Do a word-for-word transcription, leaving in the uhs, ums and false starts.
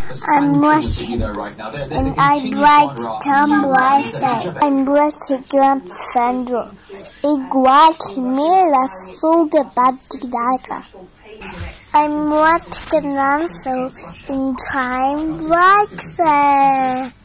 I'm watching, and I write Tom Weisheit. I'm watching Trump Sandro. Igual que mela fuga batidata. I'm watching also in time like that.